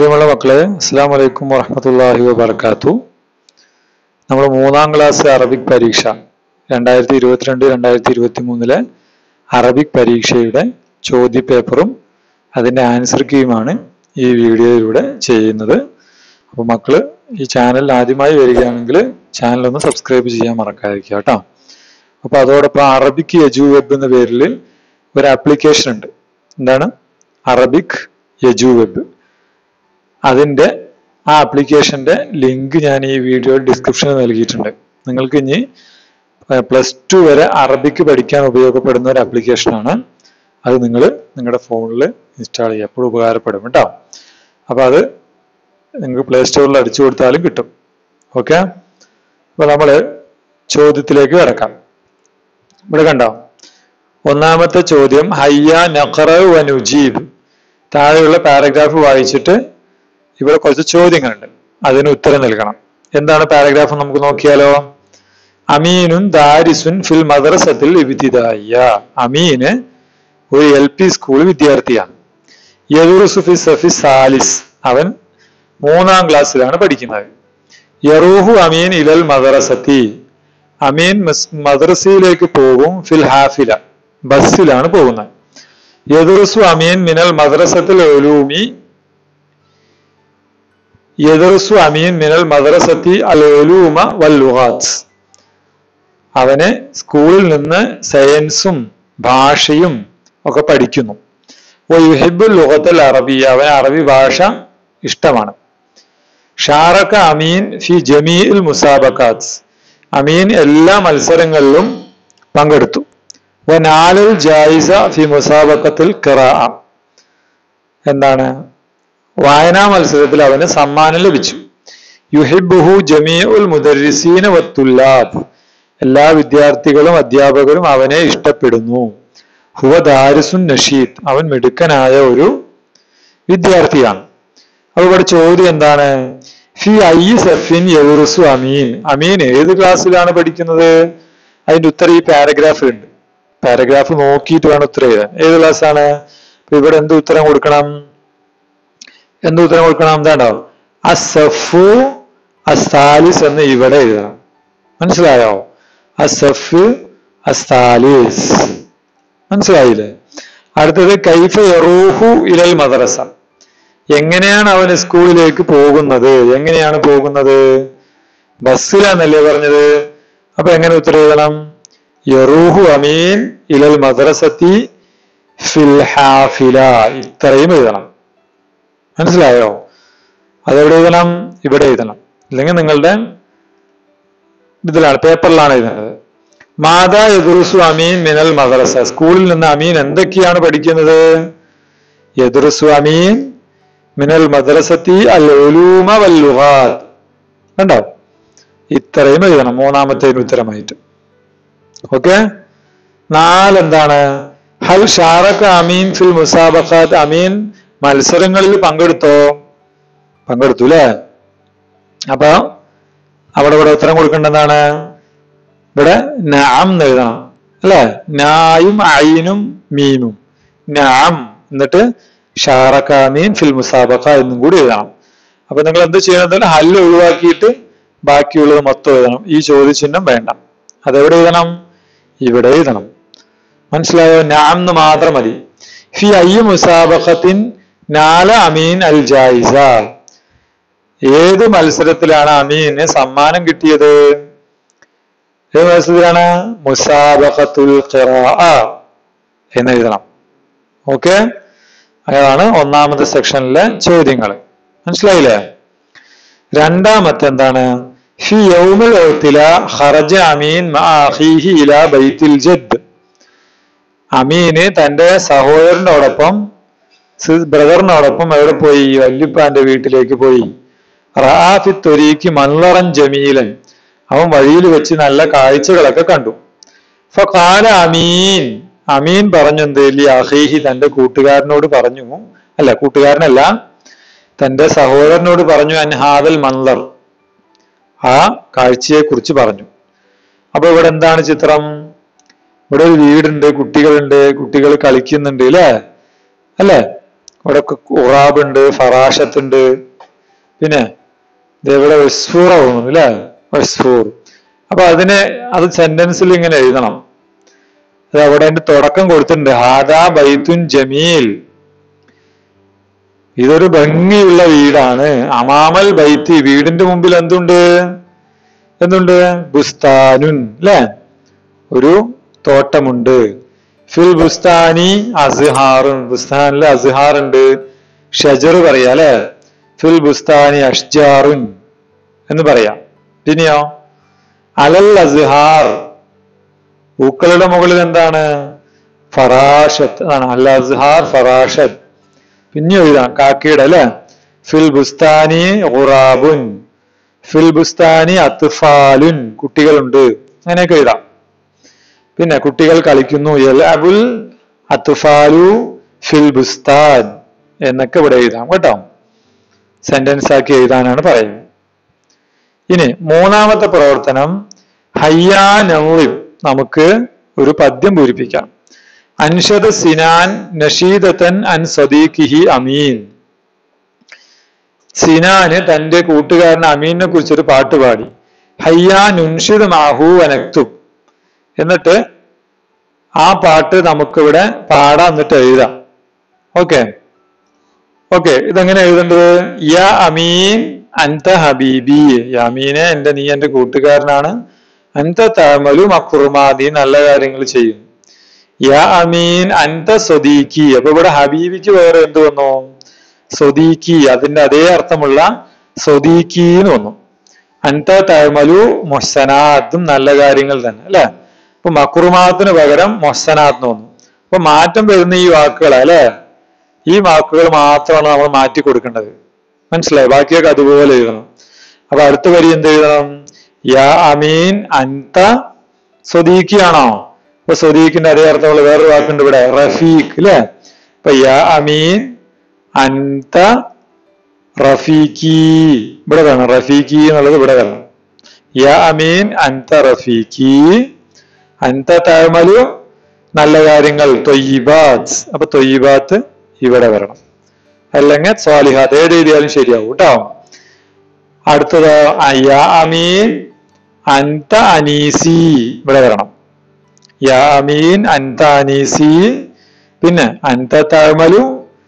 പ്രിയമുള്ള മക്കളെ, അസ്സലാമു അലൈക്കും വറഹ്മത്തുള്ളാഹി വബറകാതുഹു. നമ്മൾ 3ാം ക്ലാസ് അറബിക് പരീക്ഷ 2022-2023 അറബിക് പരീക്ഷയുടെ ചോദ്യപേപ്പറും അതിൻ്റെ ആൻസർ കീയുമാണ് ഈ വീഡിയോയിലൂടെ ചെയ്യുന്നത്. അപ്പോൾ മക്കള് ഈ ചാനൽ ആദ്യമായി വരികയാണെങ്കിൽ ചാനൽ ഒന്ന് സബ്സ്ക്രൈബ് ചെയ്യാൻ മറക്കാതിരിക്കുക കേട്ടോ. അപ്പോൾ അതോടൊപ്പം അറബിക് എജു വെബ് എന്ന പേരിൽ ഒരു ആപ്ലിക്കേഷൻ ഉണ്ട്. എന്താണ്? Arabic edu web. അതിൻ്റെ ആ ആപ്ലിക്കേഷൻ്റെ ലിങ്ക് ഞാൻ ഈ വീഡിയോ ഡിസ്ക്രിപ്ഷനിൽ നൽകിയിട്ടുണ്ട്. നിങ്ങൾക്ക് ഇനി +2 വരെ അറബിക്ക് പഠിക്കാൻ ഉപയോഗപ്പെടുന്ന ഒരു ആപ്ലിക്കേഷനാണ്. അത് നിങ്ങൾ നിങ്ങളുടെ ഫോണിൽ ഇൻസ്റ്റാൾ ചെയ്യുക. എപ്പോഴും ഉപകാരപ്പെടും കേട്ടോ. അപ്പോൾ അത് നിങ്ങൾക്ക് പ്ലേ സ്റ്റോറിൽ അടിച്ചു കൊടുത്താലും കിട്ടും. ഓക്കെ, അപ്പോൾ നമ്മൾ ചോദ്യത്തിലേക്ക് കിടക്കാം. ഇവിടെ കണ്ടോ, ഒന്നാമത്തെ ചോദ്യം ഹയ്യ നഖറ വ നുജീബ്. താഴെയുള്ള പാരഗ്രാഫ് വായിച്ചിട്ട് ഇവിടെ കുറച്ച് ചോദ്യങ്ങളുണ്ട്, അതിന് ഉത്തരം നൽകണം. എന്താണ് പാരഗ്രാഫ് നമുക്ക് നോക്കിയാലോ. അമീനുൻ ദാരിസുൻ ഫിൽ മദ്രസത്തിൽ ഇബ്തിദായിയ. അമീന് ഒരു LP സ്കൂൾ വിദ്യാർത്ഥിയാണ്. യദുറുസു ഫി സഫി സാലിസ്. അവൻ 3ാം ക്ലാസ്സിലാണ് പഠിക്കുന്നത്. യറൂഹു അമീൻ ഇലൽ മദ്രസത്തി. അമീൻ മദ്രസയിലേക്ക് പോകും. ഫിൽ ഹാഫില. ബസ്സിലാണ് പോകുന്നത്. യദുറുസു അമീൻ മിനൽ മദ്രസത്തിൽ ഉലൂമി. യദറുസു അമീൻ മിനൽ മദ്രസത്തി അൽ ഉലൂമ വൽ ലുഗാത്ത്. അവന് സ്കൂളിൽ നിന്ന് സയൻസും ഭാഷയും ഒക്കെ പഠിക്കുന്നു. വയുഹിബ്ബുൽ ലുഗത്തൽ അറബിയ. അവന് അറബി ഭാഷ ഇഷ്ടമാണ്. ഷാറക അമീൻ ഫി ജമീഇൽ മുസാബഖാത്ത്. അമീൻ എല്ലാ മത്സരങ്ങളിലും പങ്കെടുത്തു. വനാലൽ ജായിസ ഫി മുസാബഖത്തിൽ ഖിറാഅ. എന്താണ്? വായനാ മത്സരത്തിൽ അവന് സമ്മാനം ലഭിച്ചു. യുഹിബ്ബുഹു ജമീഉൽ മുദർരിസീന വത്തുല്ലാബ്. എല്ലാ വിദ്യാർത്ഥികളും അധ്യാപകരും അവനെ ഇഷ്ടപ്പെടുന്നു. ഹുവ ദാരിസുൻ നഷീദ്. അവൻ മിടുക്കനായ ഒരു വിദ്യാർത്ഥിയാണ്. അപ്പോൾ ഇവിടെ ചോദ്യം എന്താണ്? ഫി ഐ സഫിൻ യദുറുസു അമീൻ. അമീൻ ഏത് ക്ലാസ്സിലാണ് പഠിക്കുന്നത്? അതിന്റെ ഉത്തരം ഈ പാരഗ്രാഫിലുണ്ട്. പാരഗ്രാഫ് നോക്കിയിട്ട് വേണം ഉത്തരം എഴുതാൻ. ഏത് ക്ലാസ്സാണ്? അപ്പൊ ഇവിടെ എന്ത് ഉത്തരം കൊടുക്കണം? എന്താണോ? അസഫു അസ്താലിസ് എന്ന് ഇവിടെ എഴുതണം. മനസ്സിലായോ? അസഫ് അസ്താലിസ്. മനസ്സിലായില്ലേ? അടുത്തത് കൈഫ യറൂഹു ഇലൽ മദ്രസ. എങ്ങനെയാണ് അവന് സ്കൂളിലേക്ക് പോകുന്നത്? എങ്ങനെയാണ് പോകുന്നത്? ബസ്സിലാന്നല്ലേ പറഞ്ഞത്. അപ്പൊ എങ്ങനെ ഉത്തരം എഴുതണം? യറൂഹു അമീൻ ഇലൽ മദ്രസത്തി ഫിൽ ഹാഫില. ഇത്രയും എഴുതണം. മനസ്സിലായോ? അതെവിടെ എഴുതണം? ഇവിടെ എഴുതണം. അല്ലെങ്കിൽ നിങ്ങളുടെ ഇതിലാണ്, പേപ്പറിലാണ് എഴുതുന്നത്. മാതാ യദുറുസു അമീൻ മിനൽ മദ്രസ. സ്കൂളിൽ നിന്ന് അമീൻ എന്തൊക്കെയാണ് പഠിക്കുന്നത്? യദുറുസു അമീൻ മിനൽ മദ്രസത്തി അൽ ഉലൂമ വൽ ലുഗാത്ത്. കണ്ടോ? ഇത്രയും എഴുതണം 3ാമത്തേന് ഉത്തരമായിട്ട്. ഓക്കെ. 4 എന്താണ്? ഹൽ ഷാറക അമീൻ ഫിൽ മുസാബഖാത്ത്. അമീൻ മത്സരങ്ങളിൽ പങ്കെടുത്തു അല്ലേ? അപ്പൊ അവിടെ ഉത്തരം കൊടുക്കേണ്ടതാണ്. ഇവിടെ നഅം എഴുതണം അല്ലെ? നായും ഐനും മീമും. നഅം എന്നിട്ട് ഷാറക അമീൻ ഫിൽ മുസാബഖ എന്നും കൂടി എഴുതണം. അപ്പൊ നിങ്ങൾ എന്ത് ചെയ്യണം? ഹല്ല് ഒഴിവാക്കിയിട്ട് ബാക്കിയുള്ളത് മൊത്തം എഴുതണം. ഈ ചോദ്യചിഹ്നം വേണ്ട. അതെവിടെ എഴുതണം? ഇവിടെ എഴുതണം. മനസ്സിലായോ? നഅം എന്ന് മാത്രം മതി. ഫി അയ്യ മുസാബഖത്തിൻ നാല അമീൻ അൽ ജായിസ. ഏത് മത്സരത്തിലാണ് അമീന് സമ്മാനം കിട്ടിയത്? ഏത് മത്സരത്തിലാണ്? മുസാബഖത്തുൽ ഖിറാഅ എന്ന് എഴുതണം. ഓക്കെ, അതാണ് 1ാമത്തെ സെക്ഷനിലെ ചോദ്യങ്ങൾ. മനസ്സിലായില്ലേ? 2ാമത്തെ എന്താണ്? ഫി യൗമുൽ ഉത്ല ഖറജ അമീൻ മഅ അഖീഹി ഇലാ ബൈത്തിൽ ജദ്. അമീന് തന്റെ സഹോദരനോടൊപ്പം ബ്രദറിനോടൊപ്പം എവിടെ പോയി? വല്യുപ്പാന്റെ വീട്ടിലേക്ക് പോയി. റാഫി ത്വരീക്ക് മൻളറൻ ജമീലൻ. അവൻ വഴിയിൽ വെച്ച് നല്ല കാഴ്ചകളൊക്കെ കണ്ടു. ഫഖാല അമീൻ. അമീൻ പറഞ്ഞു എന്ത്? ലി അഖീഹി. തന്റെ കൂട്ടുകാരനോട് പറഞ്ഞു. അല്ല, കൂട്ടുകാരനല്ല, തന്റെ സഹോദരനോട് പറഞ്ഞു. അൻ ഹാദൽ മൻളർ. ആ കാഴ്ചയെ കുറിച്ച് പറഞ്ഞു. അപ്പൊ ഇവിടെ എന്താണ് ചിത്രം? ഇവിടെ ഒരു വീടുണ്ട്, കുട്ടികളുണ്ട്, കുട്ടികൾ കളിക്കുന്നുണ്ട് അല്ലേ? ഇവിടെ ഉറാബ് ഉണ്ട്, ഫറാഷത്ത് ഉണ്ട്, പിന്നെ ഇതേവിടെ വസ്ഫൂർ ആവുന്നു അല്ലെ, വസ്ഫൂർ. അപ്പൊ അത് സെന്റൻസിൽ ഇങ്ങനെ എഴുതണം. അത് അവിടെ അതിന്റെ തുടക്കം കൊടുത്തിട്ടുണ്ട്, ഹാദാ ബൈത്തുൻ ജമീൽ, ഇതൊരു ഭംഗിയുള്ള വീടാണ്. അമാമൽ ബൈത്തി, വീടിന്റെ മുമ്പിൽ എന്തുണ്ട്, ബുസ്താനുൻ അല്ലെ, ഒരു തോട്ടമുണ്ട്. ഫിൽ ബുസ്താനി അസ്ഹാറുൻ, ബുസ്താനിലെ അസ്ഹാർ ഉണ്ട്. ഷജർ പറയാ അല്ലെ, ഫിൽ ബുസ്താനി അഷ്ജാറുൻ എന്ന് പറയാം. പിന്നെയോ അലൽ അസ്ഹാർ, പൂക്കളുടെ മുകളിൽ എന്താണ്, ഫറാഷത്ത് ആണ്. അൽ അസ്ഹാർ ഫറാഷത്ത്. പിന്നെ എഴുതാം കാക്കയുടെ അല്ലെ, ഫിൽ ബുസ്താനി ഖുറാബുൻ, ഫിൽ ബുസ്താനി അത്ഫാലുൻ, കുട്ടികളുണ്ട്, അങ്ങനെയൊക്കെ എഴുതാം. പിന്നെ കുട്ടികൾ കളിക്കുന്നു, യൽഅബുൽ അത്ഫാലു ഫിൽ ബുസ്താൻ എന്നൊക്കെ ഇവിടെ എഴുതാം കേട്ടോ. സെന്റൻസ് ആക്കി എഴുതാനാണ് പറയുന്നത്. ഇനി മൂന്നാമത്തെ പ്രവർത്തനം, ഹയ്യാ നളിബ്, നമുക്ക് ഒരു പദ്യം പൂരിപ്പിക്കാം. അൻഷദ സിനാൻ നഷീദത്തൻ അൻ സദീഖിഹി അമീൻ. സിനാന് തന്റെ കൂട്ടുകാരൻ അമീനെ കുറിച്ചൊരു പാട്ട് പാടി. ഹയ്യാ നുൻഷിദ് മാഹു വനക്തുബ്, എന്നിട്ട് ആ പാട്ട് നമുക്കിവിടെ പാടാം, എന്നിട്ട് എഴുതാം. ഓക്കെ, ഇതെങ്ങനെ എഴുതേണ്ടത്? യാ അമീൻ അൻത ഹബീബി, യാ അമീനെ നീ എന്റെ കൂട്ടുകാരനാണ്. അൻത തഅമലു മഖ്റുമാ, നീ നല്ല കാര്യങ്ങൾ ചെയ്യും. യാ അമീൻ അൻത സ്വദീഖി, അപ്പൊ ഇവിടെ ഹബീബിക്ക് വേറെ എന്ത് വന്നു, സ്വദീഖി, അതിന്റെ അതേ അർത്ഥമുള്ള സ്വദീഖി എന്ന് വന്നു. അൻത തഅമലു മുഹ്സനാത്തും, നല്ല കാര്യങ്ങൾ തന്നെ അല്ലെ. അപ്പൊ മഖ്റുമാത്തിന് പകരം മുഹ്സനാത്ത് എന്ന് വന്നു. അപ്പൊ മാറ്റം വരുന്ന ഈ വാക്കുകൾ അല്ലെ, ഈ വാക്കുകൾ മാത്രമാണ് നമ്മൾ മാറ്റി കൊടുക്കേണ്ടത്. മനസ്സിലായി? ബാക്കിയൊക്കെ അതുപോലെ എഴുതണം. അപ്പൊ അടുത്ത വരി എന്ത് എഴുതണം? യാ അമീൻ അൻത സ്വദീഖി ആണോ? അപ്പൊ സ്വദീഖിന്റെ അതേ അർത്ഥമുള്ള വേറൊരു വാക്കുണ്ട് ഇവിടെ, റഫീഖ് അല്ലെ. അപ്പൊ യാ അമീൻ അൻത റഫീഖി, ഇവിടെ വേണം റഫീഖി എന്നുള്ളത്, ഇവിടെ വേണം. യാ അമീൻ അൻത റഫീഖി, അൻത തഅമലു നല്ല കാര്യങ്ങൾ, ത്വയ്യിബാത്ത്, അപ്പൊ ത്വയ്യിബാത്ത് ഇവിടെ വരണം. അല്ലെങ്കിൽ സ്വാലിഹാത്ത്, ഏത് എഴുതിയാലും ശരിയാവും കേട്ടോ. അടുത്തത് യാ അമീൻ അൻത അനീസി, ഇവിടെ വരണം. യാ അമീൻ അൻത അനീസി, പിന്നെ അൻത തഅമലു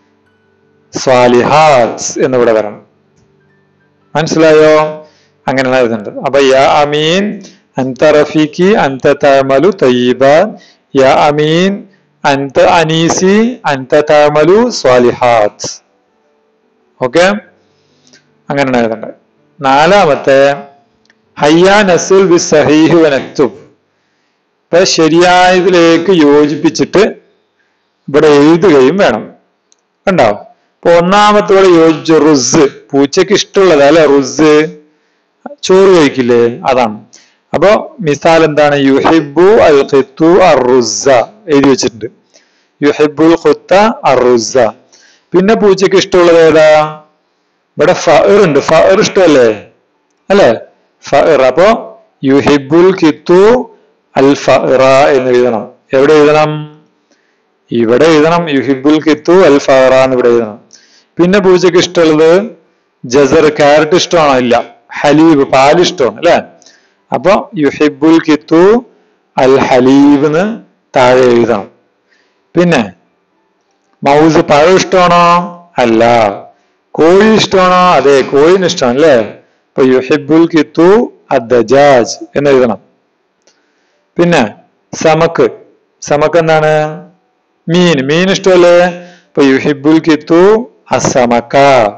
സ്വാലിഹാത്ത് എന്നിവിടെ വരണം. മനസ്സിലായോ? അങ്ങനെയാണ് എഴുതേണ്ടത്. അപ്പൊ യാ അമീൻ അൻത റഫീഖി അൻത തഅമലു ത്വയ്യിബാത്ത്, യാ അമീൻ അൻത അനീസി അൻത തഅമലു സ്വാലിഹാത്ത്. ഓക്കെ, അങ്ങനെയാണ് എഴുതേണ്ടത്. നാലാമത്തെ ഹയ്യാ നസ്ൽ ബി സഹീഹ് വനക്തുബ്, ഇപ്പൊ ശരിയായതിലേക്ക് യോജിപ്പിച്ചിട്ട് ഇവിടെ എഴുതുകയും വേണം. കണ്ടോ? ഇപ്പൊ ഒന്നാമത്തോടെ യോജിച്ചു, റുസ്, പൂച്ചക്ക് ഇഷ്ടമുള്ളത് അല്ലെ, റുസ് ചോറ് കഴിക്കില്ലേ, അതാണ്. അപ്പൊ മിസാൽ എന്താണ്? യുഹിബ്ബു അൽ ഖിത്തു അർ-റുസ്സ എഴുതി വെച്ചിട്ടുണ്ട്, യുഹിബ്ബുൽ ഖിത്ത അർ-റുസ്സ. പിന്നെ പൂച്ചക്ക് ഇഷ്ടമുള്ളത് ഏതാ? ഇവിടെ ഫഅർ ഉണ്ട്, ഫഅർ ഇഷ്ടമല്ലേ അല്ലെ, ഫഅർ. അപ്പൊ യുഹിബ്ബുൽ ഖിത്തു അൽ ഫഅറ എന്ന് എഴുതണം. എവിടെ എഴുതണം? ഇവിടെ എഴുതണം, യുഹിബ്ബുൽ ഖിത്തു അൽ ഫഅറ എന്ന് ഇവിടെ എഴുതണം. പിന്നെ പൂച്ചക്ക് ഇഷ്ടമുള്ളത് ജസർ, ക്യാരറ്റ് ഇഷ്ടമാണോ? ഇല്ല. ഹലീബ്, പാൽ ഇഷ്ടമാണ് അല്ലെ. അപ്പൊ യുഹിബ്ബുൽ ഖിത്തു അൽ ഹലീബ് എന്ന് താഴെ എഴുതണം. പിന്നെ മൗസ്, പഴം ഇഷ്ടമാണോ? അല്ല. കോഴി ഇഷ്ടമാണോ? അതെ, കോഴിന് ഇഷ്ടമാണ് അല്ലേ. അപ്പൊ യുഹിബ്ബുൽ ഖിത്തു അദ്ദജാജ് എന്ന് എഴുതണം. പിന്നെ സമക്ക്, സമക്ക് എന്താണ്? മീൻ, മീൻ ഇഷ്ടമല്ലേ. അപ്പൊ യുഹിബ്ബുൽ ഖിത്തു അസ്സമക.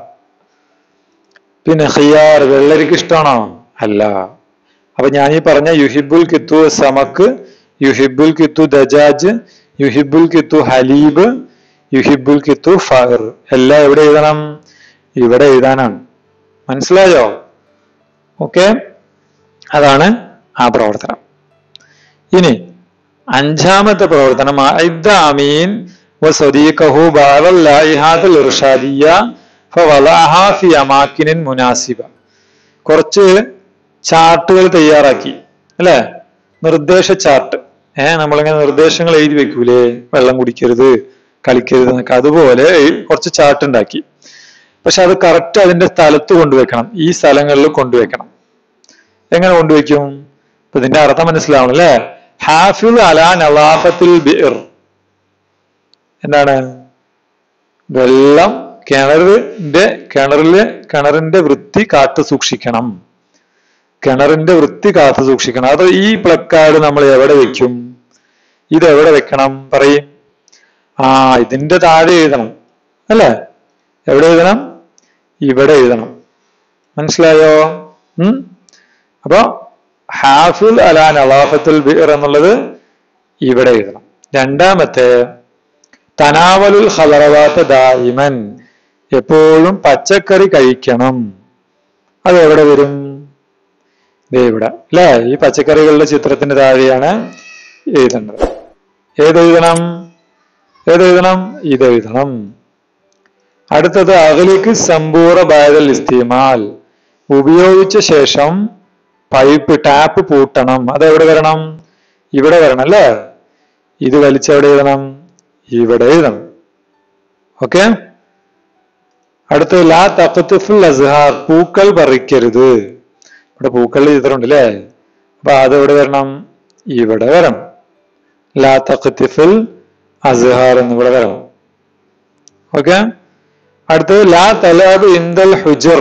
പിന്നെ ഖിയാർ, വെള്ളരിക്ക് ഇഷ്ടമാണോ? അല്ല. അപ്പൊ ഞാൻ ഈ പറഞ്ഞ യുഹിബ്ബുൽ ഖിത്തു സമക്ക്, യുഹിബ്ബുൽ ഖിത്തു ദജാജ്, യുഹിബ്ബുൽ ഖിത്തു ഹലീബ്, യുഹിബ്ബുൽ ഖിത്തു ഫഅർ എല്ലാം എവിടെ എഴുതണം? ഇവിടെ എഴുതാനാണ്. മനസ്സിലായോ? ഓക്കെ, അതാണ് ആ പ്രവർത്തനം. ഇനി അഞ്ചാമത്തെ പ്രവർത്തനം, അഇദ്ദ അമീൻ വസദീഖഹു ബഅദൽ ലൈഹാത്തുൽ ഇർഷാദിയ്യ ഫവളഅഹാ ഫി അമാകിനിൻ മുനാസിബ. കുറച്ച് ചാർട്ടുകൾ തയ്യാറാക്കി അല്ലെ, നിർദ്ദേശ ചാർട്ട്. നമ്മളിങ്ങനെ നിർദ്ദേശങ്ങൾ എഴുതി വെക്കൂലേ, വെള്ളം കുടിക്കരുത്, കളിക്കരുത് എന്നൊക്കെ. അതുപോലെ കുറച്ച് ചാർട്ട് ഉണ്ടാക്കി. പക്ഷെ അത് കറക്റ്റ് അതിന്റെ സ്ഥലത്ത് കൊണ്ടുവെക്കണം. ഈ സ്ഥലങ്ങളിൽ കൊണ്ടുവെക്കണം. എങ്ങനെ കൊണ്ടുവയ്ക്കും? ഇപ്പൊ ഇതിന്റെ അർത്ഥം മനസ്സിലാവണം അല്ലെ? ഹാഫിദ് അലാ നളാഫത്തിൽ ബിർ. എന്താണ്? വെള്ളം കിണറിന്റെ വൃത്തി കാത്തു സൂക്ഷിക്കണം. കിണറിന്റെ വൃത്തി കാത്തു സൂക്ഷിക്കണം. അത് ഈ പ്ലക്കാർഡ് നമ്മൾ എവിടെ വെക്കും? ഇതെവിടെ വെക്കണം പറയും? ഇതിന്റെ താഴെ എഴുതണം അല്ലേ? എവിടെ എഴുതണം? ഇവിടെ എഴുതണം. മനസ്സിലായോ? അപ്പൊ ഹാഫിൽ അലാ നളാഫത്തുൽ ബിർ എന്നുള്ളത് ഇവിടെ എഴുതണം. രണ്ടാമത്തെ തനാവലുൽ ഖദറവാത്ത് ദായിമൻ, എപ്പോഴും പച്ചക്കറി കഴിക്കണം. അത് എവിടെ വരും? ഇവിടെ അല്ലേ? ഈ പച്ചക്കറികളുടെ ചിത്രത്തിന്റെ താഴെയാണ് എഴുതേണ്ടത്. ഏതെഴുതണം? ഇതെഴുതണം. അടുത്തത് അഗ്ലിക്ക് സമ്പൂറ ബഅദൽ ഇസ്തിമാൽ, ഉപയോഗിച്ച ശേഷം ടാപ്പ് പൂട്ടണം. അതെവിടെ വരണം? ഇവിടെ വരണം അല്ലേ? ഇത് വലിച്ചെവിടെ എഴുതണം? ഇവിടെ എഴുതണം. ഓക്കെ. അടുത്തത് ലാ തഖ്തുഫുൽ അസ്ഹാർ, പൂക്കൾ പറിക്കരുത്. ഇവിടെ പൂക്കളുടെ ചിത്രം ഉണ്ട് അല്ലേ? അപ്പൊ അതെവിടെ വരണം? ഇവിടെ വരണം. ലാ തഖ്തുഫുൽ അസ്ഹാർ എന്നിവിടെ വരണം. ഓക്കെ. അടുത്തത് ലാ തലഅബ് ഇൻദൽ ഹുജർ,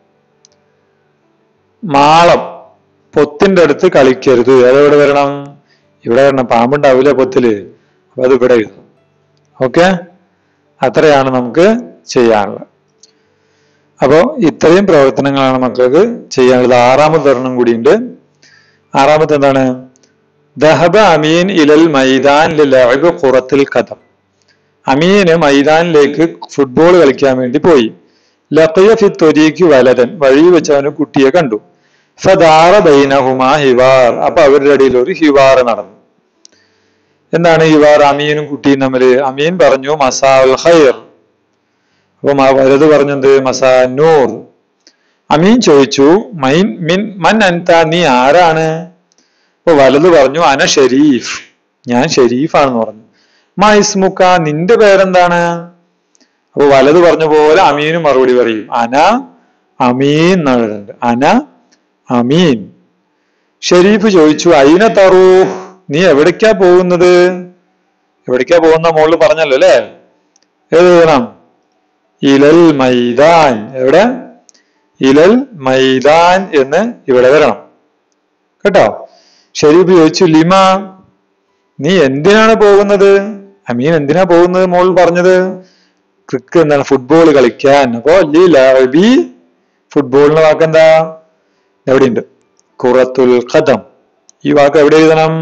മാളം പൊത്തിന്റെ അടുത്ത് കളിക്കരുത്. അതെവിടെ വരണം? ഇവിടെ വരണം. പാമ്പുണ്ടാവില്ല പൊത്തില്, അപ്പൊ അത് ഇവിടെ എഴുതണം. ഓക്കെ. അത്രയാണ് നമുക്ക് ചെയ്യാനുള്ളത്. അപ്പോ ഇത്രയും പ്രവർത്തനങ്ങളാണ് മക്കൾക്ക് ചെയ്യാനുള്ളത്. ആറാമത്തെ ഒരെണ്ണം കൂടിയുണ്ട്. ആറാമത്തെ എന്താണ്? ദഹബ അമീൻ ഇലൽ മൈദാൻ ലിലഅബ് ഖുറത്തുൽ ഖദം, അമീന് മൈതാനിലേക്ക് ഫുട്ബോൾ കളിക്കാൻ വേണ്ടി പോയി. ലഖിയ ഫി ത്വരീഖി വലദൻ, വഴി വെച്ച് അവന് കുട്ടിയെ കണ്ടു. ഫദാറ ബൈനഹുമാ ഹിവാർ, അപ്പൊ അവരുടെ ഇടയിൽ ഒരു ഹിവാർ നടന്നു. എന്താണ് ഹിവാർ? അമീനും കുട്ടിയും തമ്മില്. അമീൻ പറഞ്ഞു മസാഉൽ ഖൈർ, അപ്പൊ വലത് പറഞ്ഞത് മസാ നൂർ. അമീൻ ചോദിച്ചു മൻ അൻത, നീ ആരാണ്? അപ്പൊ വലത് പറഞ്ഞു അന ഷരീഫ്, ഞാൻ ഷരീഫാണെന്ന് പറഞ്ഞു. മാ ഇസ്മുക, നിന്റെ പേരെന്താണ്? അപ്പൊ വലത് പറഞ്ഞ പോലെ അമീനും മറുപടി പറയും അന അമീൻ എന്നുള്ളത്. അന അമീൻ. ഷരീഫ് ചോദിച്ചു ഐന തറൂഹ്, നീ എവിടേക്കാ പോകുന്നത്? എവിടേക്കാ പോകുന്ന മോളിൽ പറഞ്ഞല്ലോ അല്ലേ? ഏത് എഴുതണം? ഇലൽ മൈദാൻ. എവിടെ? ഇലൽ മൈദാൻ എന്ന് ഇവിടെ വരണം കേട്ടോ. ഷരീഫ് ചോദിച്ചു ലിമ, നീ എന്തിനാണ് പോകുന്നത്? അമീൻ എന്തിനാ പോകുന്നത് മോൾ പറഞ്ഞത്? എന്താണ്? ഫുട്ബോൾ കളിക്കാൻ. അപ്പോ ലഅബി, ഫുട്ബോളിന്റെ വാക്കെന്താ? എവിടെയുണ്ട്? ഖുറത്തുൽ ഖദം. ഈ വാക്ക് എവിടെ എഴുതണം?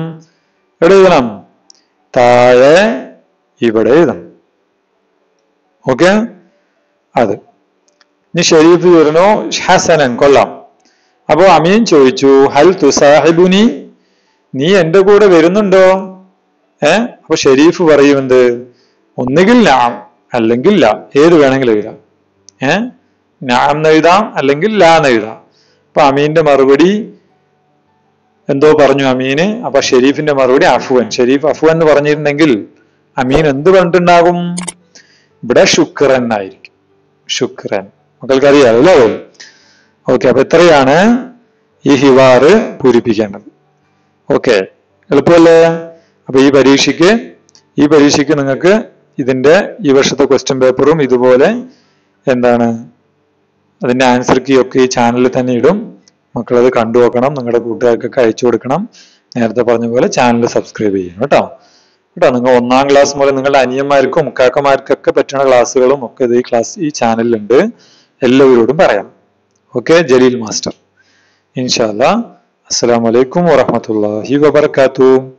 താഴെ ഇവിടെ എഴുതണം. ഓക്കെ. അത് ഇനി ഷരീഫ് വരുന്നു ഹസനൻ, കൊള്ളാം. അപ്പോ അമീൻ ചോദിച്ചു ഹൽ തുസാഹിബുനി, നീ എന്റെ കൂടെ വരുന്നുണ്ടോ? അപ്പൊ ഷരീഫ് പറയും എന്ത്? ഒന്നുകിൽ നാം അല്ലെങ്കിൽ ലാ, ഏത് വേണമെങ്കിലും എഴുതാം. നാം എഴുതാം അല്ലെങ്കിൽ ലാ എഴുതാം. അപ്പൊ അമീന്റെ മറുപടി എന്തോ പറഞ്ഞു അമീന്. അപ്പൊ ഷെരീഫിന്റെ മറുപടി അഫ്വൻ. ഷെരീഫ് അഫ്വൻ എന്ന് പറഞ്ഞിരുന്നെങ്കിൽ അമീൻ എന്ത് പറഞ്ഞിട്ടുണ്ടാകും? ഇവിടെ ശുക്രൻ ആയിരിക്കും. ശുക്രൻ. മക്കൾക്ക് അറിയാമല്ലോ. ഓക്കെ. അപ്പൊ ഇത്രയാണ് ഈ ഹിവാറ് പൂരിപ്പിക്കേണ്ടത്. ഓക്കെ, എളുപ്പമല്ലേ? അപ്പൊ ഈ പരീക്ഷയ്ക്ക് നിങ്ങൾക്ക് ഇതിന്റെ ഈ വർഷത്തെ ക്വസ്റ്റ്യൻ പേപ്പറും ഇതുപോലെ എന്താണ് അതിന്റെ ആൻസർ കീ ഒക്കെ ഈ ചാനലിൽ തന്നെ ഇടും. മക്കളത് കണ്ടു നോക്കണം, നിങ്ങളുടെ കൂട്ടുകാർക്കൊക്കെ അയച്ചു കൊടുക്കണം. നേരത്തെ പറഞ്ഞ പോലെ ചാനൽ സബ്സ്ക്രൈബ് ചെയ്യണം കേട്ടോ. നിങ്ങൾ 1ാം ക്ലാസ് മുതൽ നിങ്ങളുടെ അനിയന്മാർക്കും മുക്കാക്കന്മാർക്കൊക്കെ പറ്റുന്ന ക്ലാസ്സുകളും ഒക്കെ ഈ ചാനലിലുണ്ട്. എല്ലാവരോടും പറയാം. ഓക്കെ. ജലീൽ മാസ്റ്റർ. ഇൻഷാ അല്ലാഹ്. അസ്സലാമു അലൈക്കും വറഹ്മത്തുള്ളാഹി വബറകാതുഹു.